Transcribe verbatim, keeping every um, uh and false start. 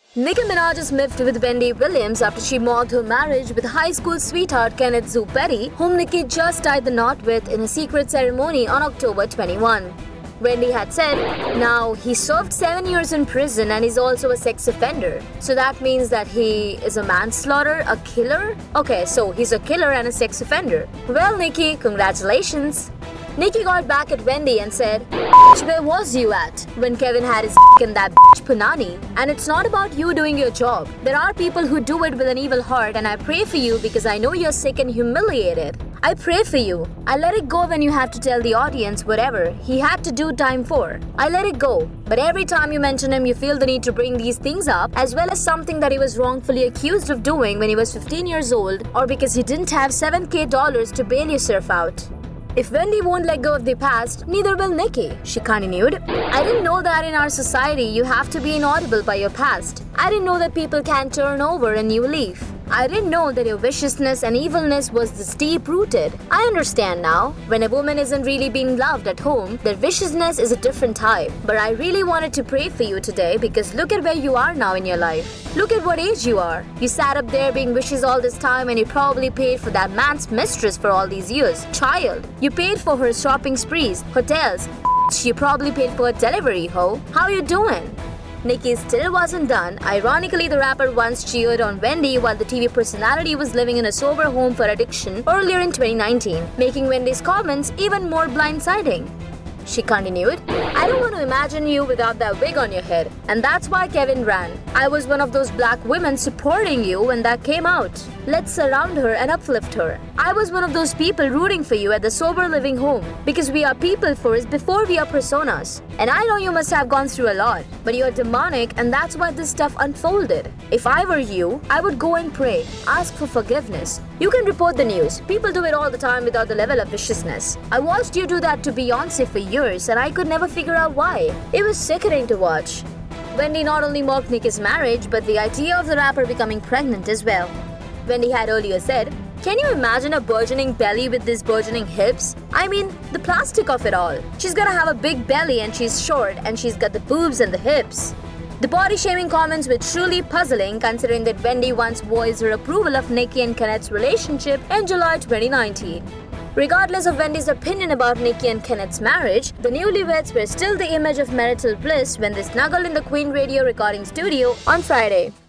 Nicki Minaj is miffed with Wendy Williams after she mocked her marriage with high school sweetheart Kenneth Zoo Perry, whom Nicki just tied the knot with in a secret ceremony on October twenty-first. Wendy had said, now he served seven years in prison and is also a sex offender. So that means that he is a manslaughter, a killer? Okay, so he's a killer and a sex offender. Well, Nicki, congratulations. Nicki got back at Wendy and said, where was you at when Kevin had his in that bitch Punani? And it's not about you doing your job. There are people who do it with an evil heart, and I pray for you because I know you're sick and humiliated. I pray for you. I let it go when you have to tell the audience whatever he had to do time for. I let it go. But every time you mention him, you feel the need to bring these things up, as well as something that he was wrongfully accused of doing when he was fifteen years old, or because he didn't have seven K dollars to bail yourself out. If Wendy won't let go of the past, neither will Nicki, she continued. I didn't know that in our society you have to be inaudible by your past. I didn't know that people can turn over a new leaf. I didn't know that your viciousness and evilness was this deep-rooted. I understand now. When a woman isn't really being loved at home, their viciousness is a different type. But I really wanted to pray for you today because look at where you are now in your life. Look at what age you are. You sat up there being vicious all this time and you probably paid for that man's mistress for all these years. Child. You paid for her shopping sprees, hotels. You probably paid for a delivery, ho. How you doing? Nicki still wasn't done. Ironically, the rapper once cheered on Wendy while the T V personality was living in a sober home for addiction earlier in twenty nineteen, making Wendy's comments even more blindsiding. She continued, I don't want to imagine you without that wig on your head, and that's why Kevin ran. I was one of those black women supporting you when that came out. Let's surround her and uplift her. I was one of those people rooting for you at the sober living home, because we are people first before we are personas. And I know you must have gone through a lot, but you are demonic and that's why this stuff unfolded. If I were you, I would go and pray, ask for forgiveness. You can report the news. People do it all the time without the level of viciousness. I watched you do that to Beyonce for years and I could never figure out why. It was sickening to watch. Wendy not only mocked Nicki's marriage, but the idea of the rapper becoming pregnant as well. Wendy had earlier said, can you imagine a burgeoning belly with these burgeoning hips? I mean, the plastic of it all. She's gonna have a big belly and she's short and she's got the boobs and the hips. The body-shaming comments were truly puzzling considering that Wendy once voiced her approval of Nicki and Kenneth's relationship in July twenty nineteen. Regardless of Wendy's opinion about Nicki and Kenneth's marriage, the newlyweds were still the image of marital bliss when they snuggled in the Queen Radio recording studio on Friday.